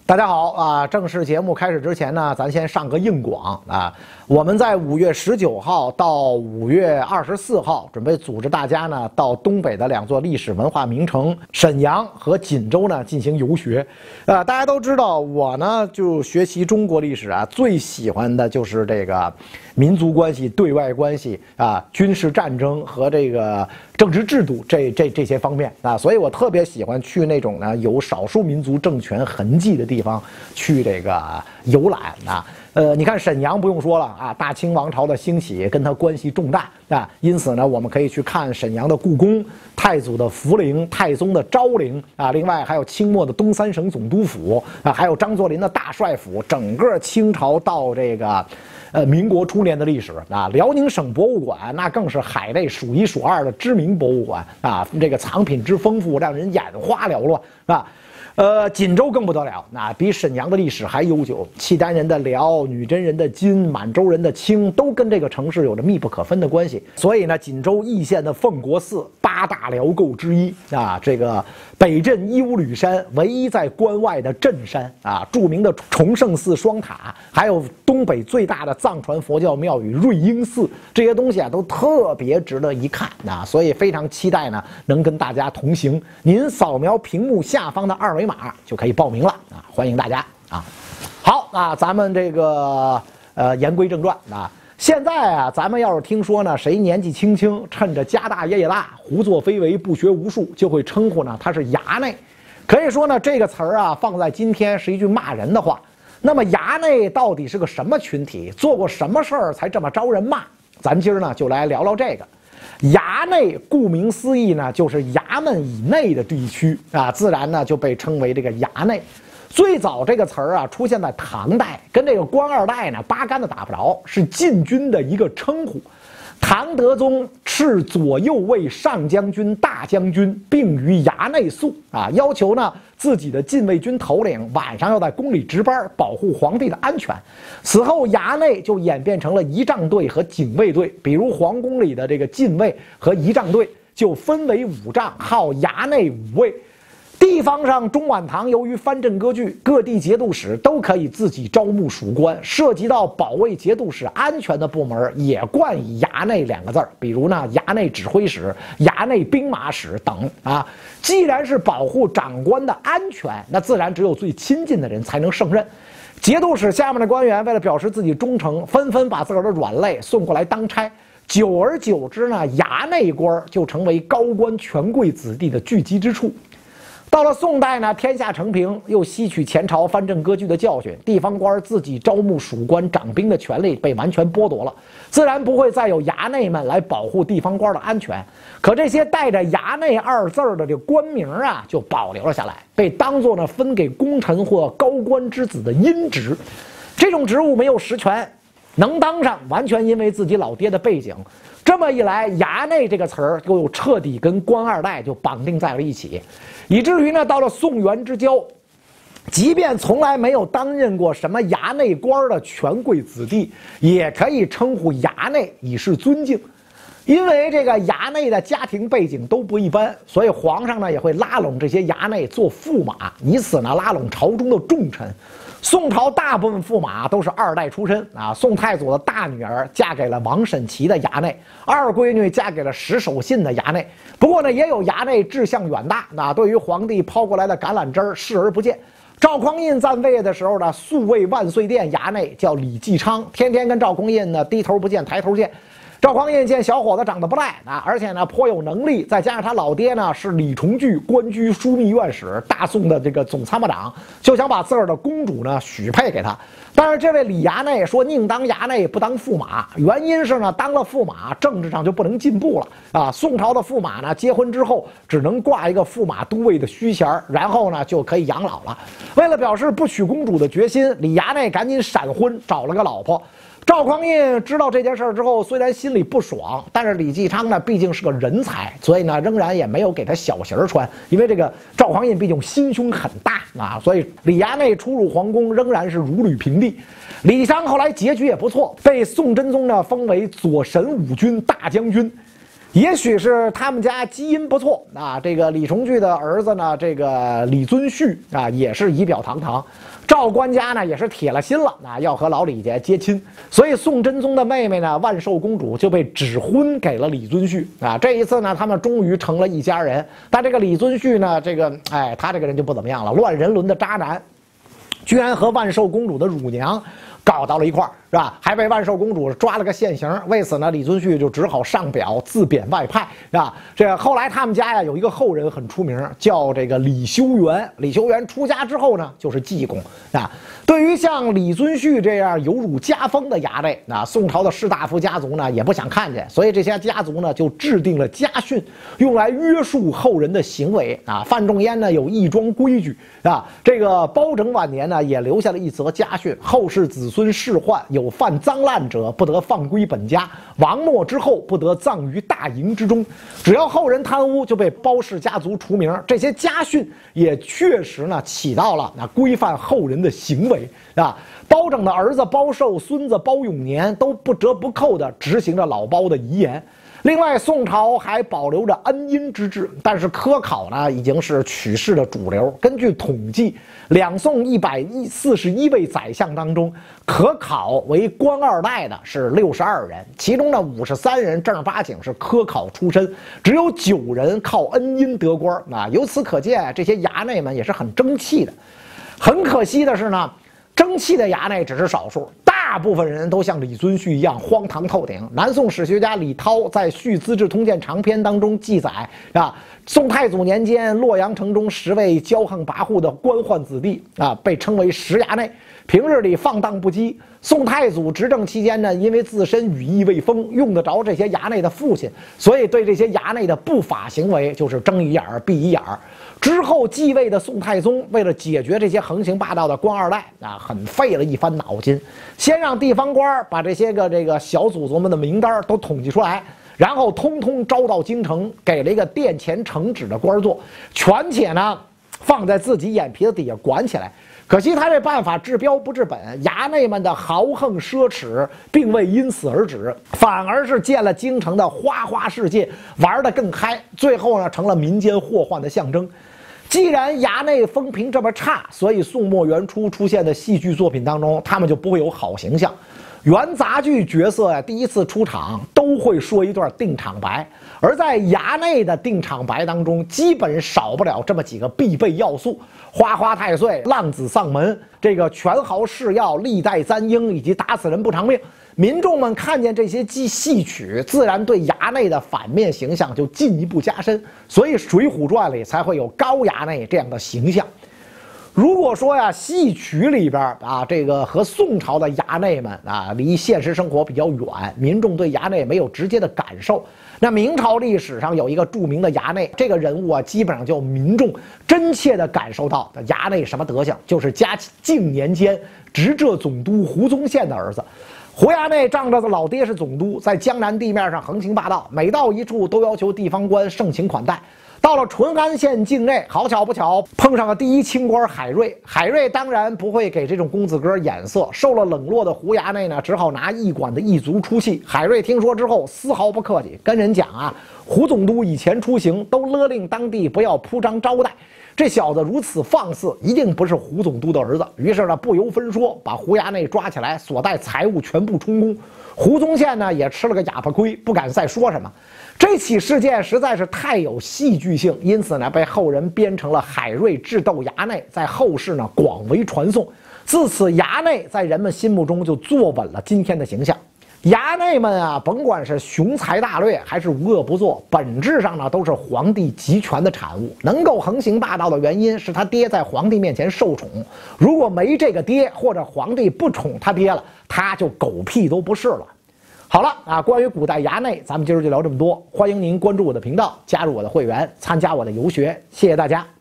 大家好啊！正式节目开始之前呢，咱先上个硬广啊。我们在5月19号到5月24号，准备组织大家呢到东北的2座历史文化名城沈阳和锦州呢进行游学。大家都知道，我呢就学习中国历史啊，最喜欢的就是这个民族关系、对外关系啊、军事战争和这个政治制度这些方面啊，所以我特别喜欢去那种呢有少数民族政权痕迹的地方去这个游览啊。你看沈阳不用说了啊，大清王朝的兴起跟它关系重大啊，因此呢，我们可以去看沈阳的故宫、太祖的福陵、太宗的昭陵啊，另外还有清末的东三省总督府啊，还有张作霖的大帅府，整个清朝到这个民国初年的历史啊。辽宁省博物馆那更是海内数1数2的知名博物馆啊，这个藏品之丰富，让人眼花缭乱啊。锦州更不得了，那比沈阳的历史还悠久。契丹人的辽、女真人的金、满洲人的清，都跟这个城市有着密不可分的关系。所以呢，锦州易县的奉国寺8大辽构之一啊，这个北镇伊吾吕山唯一在关外的镇山啊，著名的崇圣寺双塔，还有东北最大的藏传佛教庙宇瑞英寺，这些东西啊都特别值得一看啊，所以非常期待呢能跟大家同行。您扫描屏幕下方的2维码就可以报名了啊！欢迎大家啊！好啊，咱们这个言归正传啊。现在啊，咱们要是听说呢，谁年纪轻轻，趁着家大业大，胡作非为，不学无术，就会称呼呢他是衙内。可以说呢，这个词儿啊，放在今天是一句骂人的话。那么衙内到底是个什么群体？做过什么事儿才这么招人骂？咱今儿呢就来聊聊这个。衙内顾名思义呢，就是衙门以内的地区啊，自然呢就被称为这个衙内。最早这个词儿啊出现在唐代，跟这个官二代呢八竿子打不着，是禁军的一个称呼。唐德宗敕左右卫上将军、大将军并于衙内宿啊，要求呢自己的禁卫军头领晚上要在宫里值班，保护皇帝的安全。此后衙内就演变成了仪仗队和警卫队，比如皇宫里的这个禁卫和仪仗队就分为5仗，号衙内5卫。地方上，中晚唐由于藩镇割据，各地节度使都可以自己招募属官，涉及到保卫节度使安全的部门也冠以衙内2个字儿，比如呢衙内指挥使、衙内兵马使等啊。既然是保护长官的安全，那自然只有最亲近的人才能胜任。节度使下面的官员为了表示自己忠诚，纷纷把自个儿的软肋送过来当差。久而久之呢，衙内官就成为高官权贵子弟的聚集之处。到了宋代呢，天下承平，又吸取前朝藩镇割据的教训，地方官自己招募属官、掌兵的权利被完全剥夺了，自然不会再有衙内们来保护地方官的安全。可这些带着衙内2字的这官名啊，就保留了下来，被当作呢分给功臣或高官之子的阴职。这种职务没有实权，能当上完全因为自己老爹的背景。这么一来，衙内这个词儿就彻底跟官二代就绑定在了一起，以至于呢，到了宋元之交，即便从来没有担任过什么衙内官的权贵子弟，也可以称呼衙内以示尊敬。因为这个衙内的家庭背景都不一般，所以皇上呢也会拉拢这些衙内做驸马，以此呢拉拢朝中的重臣。宋朝大部分驸马都是2代出身啊，宋太祖的大女儿嫁给了王审琦的衙内，二闺女嫁给了石守信的衙内。不过呢，也有衙内志向远大，那对于皇帝抛过来的橄榄枝视而不见。赵匡胤在位的时候呢，宿卫万岁殿衙内叫李继昌，天天跟赵匡胤呢低头不见抬头见。赵匡胤见小伙子长得不赖啊，而且呢颇有能力，再加上他老爹呢是李重聚官居枢密院使、大宋的这个总参谋长，就想把自个儿的公主呢许配给他。但是这位李衙内说宁当衙内不当驸马，原因是呢当了驸马政治上就不能进步了啊。宋朝的驸马呢结婚之后只能挂一个驸马都尉的虚衔，然后呢就可以养老了。为了表示不娶公主的决心，李衙内赶紧闪婚找了个老婆。赵匡胤知道这件事之后，虽然心里不爽，但是李继昌呢毕竟是个人才，所以呢仍然也没有给他小鞋穿，因为这个赵匡胤毕竟心胸很大啊，所以李衙内出入皇宫仍然是如履平地。李继昌后来结局也不错，被宋真宗呢封为左神武军大将军。 也许是他们家基因不错啊，这个李重聚的儿子呢，这个李遵顼啊，也是仪表堂堂。赵官家呢也是铁了心了啊，要和老李家接亲，所以宋真宗的妹妹呢万寿公主就被指婚给了李遵顼啊。这一次呢，他们终于成了一家人。但这个李遵顼呢，他这个人就不怎么样了，乱人伦的渣男，居然和万寿公主的乳娘搞到了一块儿，是吧？还被万寿公主抓了个现行。为此呢，李遵顼就只好上表自贬外派，是吧？这后来他们家呀有一个后人很出名，叫这个李修缘。李修缘出家之后呢，就是济公啊。对于像李遵顼这样有辱家风的衙内，宋朝的士大夫家族呢也不想看见，所以这些家族呢就制定了家训，用来约束后人的行为啊。范仲淹呢有一桩规矩啊，这个包拯晚年呢也留下了一则家训：后世子孙仕宦有犯赃滥者，不得放归本家；亡没之后，不得葬于大营之中。只要后人贪污，就被包氏家族除名。这些家训也确实呢起到了规范后人的行为啊。包拯的儿子包寿、孙子包永年都不折不扣地执行着老包的遗言。另外，宋朝还保留着恩荫之制，但是科考呢已经是取士的主流。根据统计，两宋141位宰相当中，可考为官二代的是62人，其中的53人正儿八经是科考出身，只有9人靠恩荫得官。由此可见，这些衙内们也是很争气的。很可惜的是呢，争气的衙内只是少数，大部分人都像李遵顼一样荒唐透顶。南宋史学家李涛在《续资治通鉴长篇》当中记载啊，宋太祖年间，洛阳城中10位骄横跋扈的官宦子弟啊，被称为10衙内，平日里放荡不羁。宋太祖执政期间呢，因为自身羽翼未丰，用得着这些衙内的父亲，所以对这些衙内的不法行为就是睁一眼闭一眼。之后继位的宋太宗为了解决这些横行霸道的官二代啊，很费了一番脑筋，先让地方官把这些个小祖宗们的名单都统计出来，然后通通招到京城，给了一个殿前承旨的官做，权且呢放在自己眼皮子底下管起来。可惜他这办法治标不治本，衙内们的豪横奢侈并未因此而止，反而是见了京城的花花世界，玩得更嗨，最后呢成了民间祸患的象征。既然衙内风评这么差，所以宋末元初出现的戏剧作品当中，他们就不会有好形象。元杂剧角色呀，第一次出场都会说一段定场白，而在衙内的定场白当中，基本少不了这么几个必备要素：花花太岁、浪子丧门、这个权豪势要、历代簪缨以及打死人不偿命。民众们看见这些戏曲，自然对衙内的反面形象就进一步加深，所以《水浒传》里才会有高衙内这样的形象。如果说呀，戏曲里边啊，这个和宋朝的衙内们啊离现实生活比较远，民众对衙内没有直接的感受。那明朝历史上有一个著名的衙内，这个人物啊，基本上就民众真切地感受到衙内什么德行，就是嘉靖年间执浙总督胡宗宪的儿子。胡衙内仗着老爹是总督，在江南地面上横行霸道，每到一处都要求地方官盛情款待。到了淳安县境内，好巧不巧碰上了第一清官海瑞。海瑞当然不会给这种公子哥眼色，受了冷落的胡衙内呢，只好拿驿馆的驿卒出气。海瑞听说之后，丝毫不客气，跟人讲啊，胡总督以前出行都勒令当地不要铺张招待。这小子如此放肆，一定不是胡总督的儿子。于是呢，不由分说，把胡衙内抓起来，所带财物全部充公。胡宗宪呢，也吃了个哑巴亏，不敢再说什么。这起事件实在是太有戏剧性，因此呢，被后人编成了海瑞智斗衙内，在后世呢广为传颂。自此，衙内在人们心目中就坐稳了今天的形象。衙内们啊，甭管是雄才大略还是无恶不作，本质上呢都是皇帝集权的产物。能够横行霸道的原因是他爹在皇帝面前受宠，如果没这个爹，或者皇帝不宠他爹了，他就狗屁都不是了。好了啊，关于古代衙内，咱们今儿就聊这么多。欢迎您关注我的频道，加入我的会员，参加我的游学，谢谢大家。